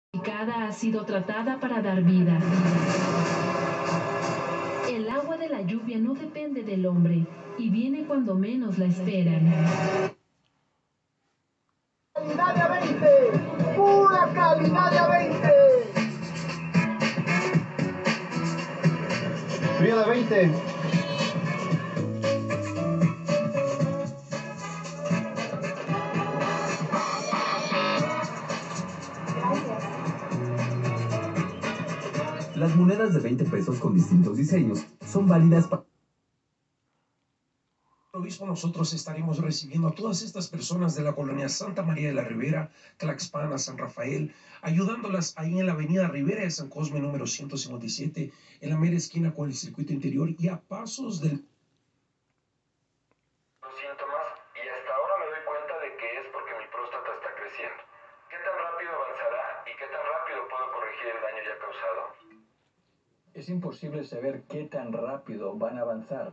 Cada ha sido tratada para dar vida. El agua de la lluvia no depende del hombre y viene cuando menos la esperan. Calidad de A20, pura calidad de A20. Fría de A20. Las monedas de 20 pesos con distintos diseños son válidas para... Lo mismo nosotros estaremos recibiendo a todas estas personas de la colonia Santa María de la Ribera, Tlaxpana, San Rafael, ayudándolas ahí en la avenida Ribera de San Cosme número 157, en la mera esquina con el circuito interior y a pasos del... Los síntomas y hasta ahora me doy cuenta de que es porque mi próstata está creciendo. ¿Qué tan rápido avanzará y qué tan rápido puedo corregir el daño ya causado? Es imposible saber qué tan rápido van a avanzar.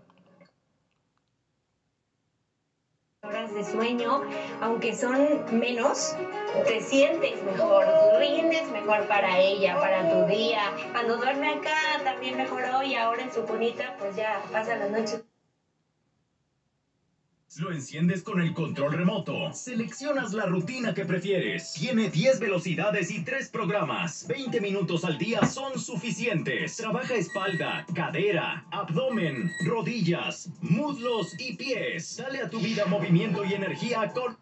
Horas de sueño, aunque son menos, te sientes mejor, rindes mejor para ella, para tu día. Cuando duerme acá también mejoró y ahora en su cunita pues ya pasa la noche. Lo enciendes con el control remoto. Seleccionas la rutina que prefieres. Tiene 10 velocidades y 3 programas. 20 minutos al día son suficientes. Trabaja espalda, cadera, abdomen, rodillas, muslos y pies. Dale a tu vida movimiento y energía con...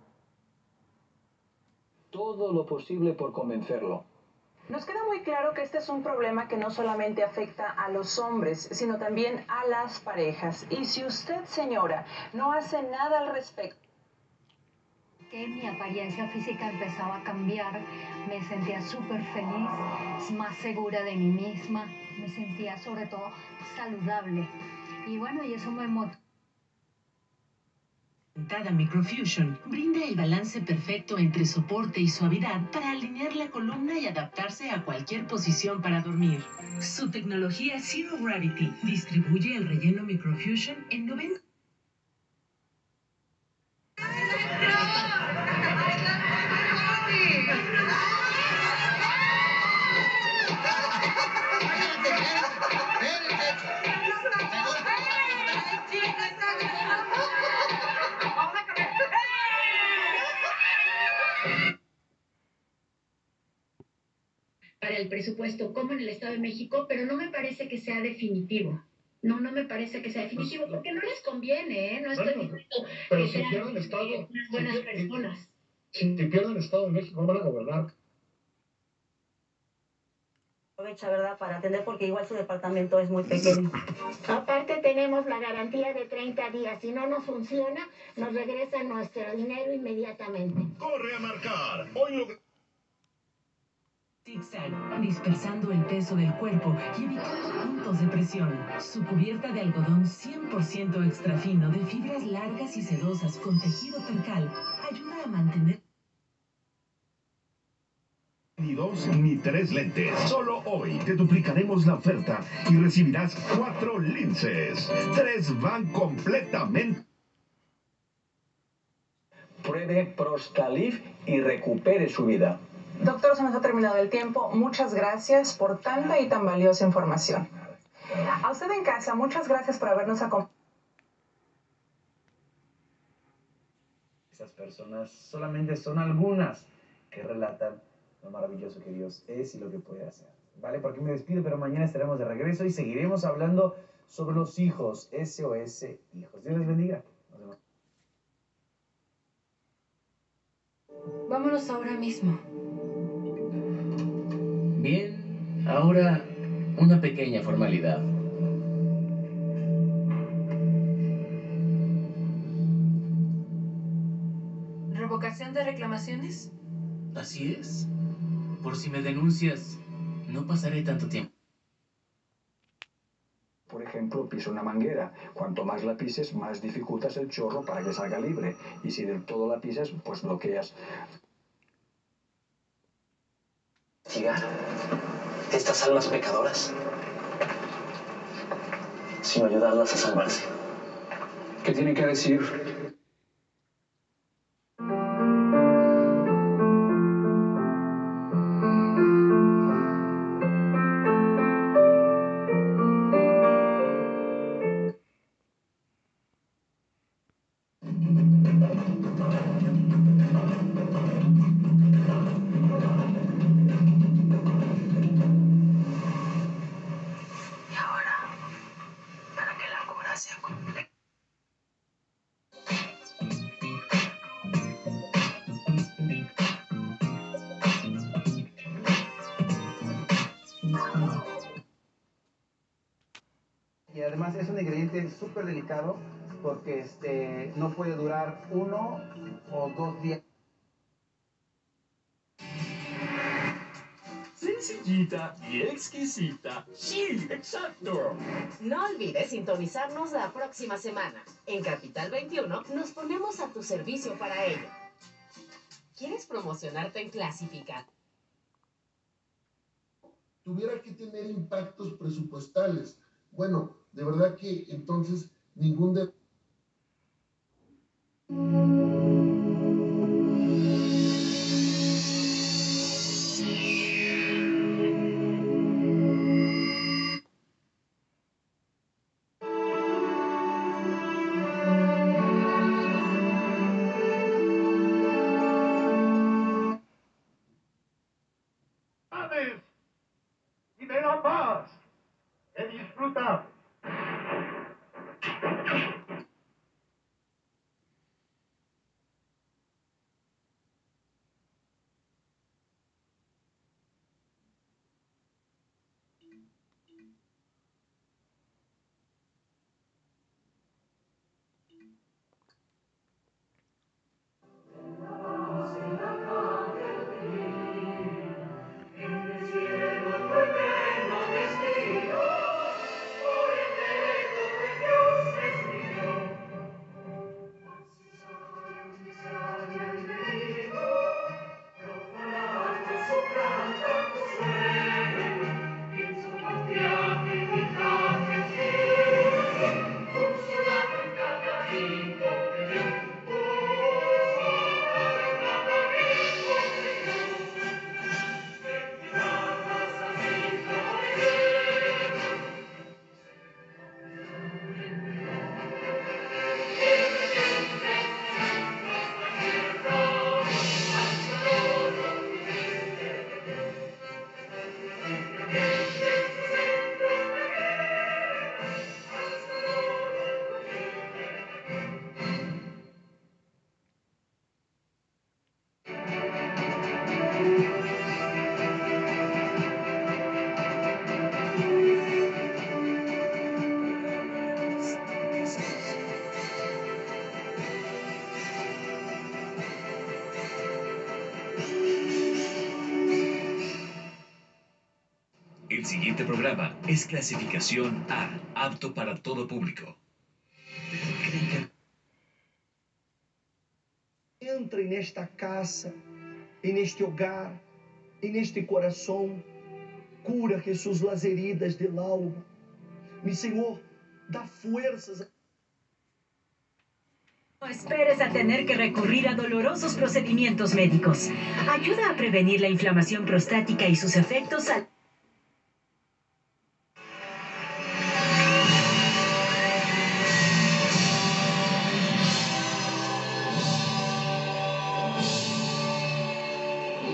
Todo lo posible por convencerlo. Nos queda muy claro que este es un problema que no solamente afecta a los hombres, sino también a las parejas. Y si usted, señora, no hace nada al respecto... Que mi apariencia física empezaba a cambiar, me sentía súper feliz, más segura de mí misma, me sentía sobre todo saludable. Y bueno, y eso me motivó. Microfusion brinda el balance perfecto entre soporte y suavidad para alinear la columna y adaptarse a cualquier posición para dormir. Su tecnología Zero Gravity distribuye el relleno Microfusion en 90... para el presupuesto como en el Estado de México, pero no me parece que sea definitivo. No me parece que sea definitivo, porque no les conviene, ¿eh? No estoy diciendo que sean unas buenas personas. Si pierden el Estado de México, no van a gobernar. Aprovecha, ¿verdad?, para atender porque igual su departamento es muy pequeño. Aparte tenemos la garantía de 30 días. Si no nos funciona, nos regresan nuestro dinero inmediatamente. Corre a marcar. Hoy lo... Zigzag, dispersando el peso del cuerpo y evitando puntos de presión. Su cubierta de algodón 100% extra fino de fibras largas y sedosas con tejido percal ayuda a mantener... Ni 2 ni 3 lentes. Solo hoy te duplicaremos la oferta y recibirás 4 linces. 3 van completamente. Pruebe Prostalif y recupere su vida. Doctor, se nos ha terminado el tiempo. Muchas gracias por tanta y tan valiosa información. A usted en casa, muchas gracias por habernos acompañado. Esas personas solamente son algunas que relatan lo maravilloso que Dios es y lo que puede hacer. ¿Vale? Porque me despido, pero mañana estaremos de regreso y seguiremos hablando sobre los hijos, SOS Hijos. Dios les bendiga. Nos vemos. Vámonos ahora mismo. Bien, ahora una pequeña formalidad. ¿Revocación de reclamaciones? Así es. Por si me denuncias, no pasaré tanto tiempo. Por ejemplo, pisa una manguera. Cuanto más la pises, más dificultas el chorro para que salga libre. Y si del todo la pisas, pues bloqueas. Castigar estas almas pecadoras, sino ayudarlas a salvarse. ¿Qué tiene que decir? además es un ingrediente súper delicado porque no puede durar 1 o 2 días. Sencillita y exquisita. Sí, exacto. No olvides sintonizarnos la próxima semana. En Capital 21 nos ponemos a tu servicio para ello. ¿Quieres promocionarte en Clasifica? Tuviera que tener impactos presupuestales. Bueno, de verdad que entonces ningún de... Y de la paz he disfrutado. El siguiente programa es clasificación A, apto para todo público. Entra nesta casa, neste hogar, neste coração, cura, Jesus, las heridas del alma. Mi Senhor, da fuerzas. No esperes a tener que recurrir a dolorosos procedimientos médicos. Ayuda a prevenir la inflamación prostática y sus efectos al...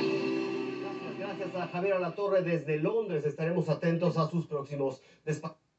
Gracias a Javier Alatorre desde Londres. Estaremos atentos a sus próximos despachos.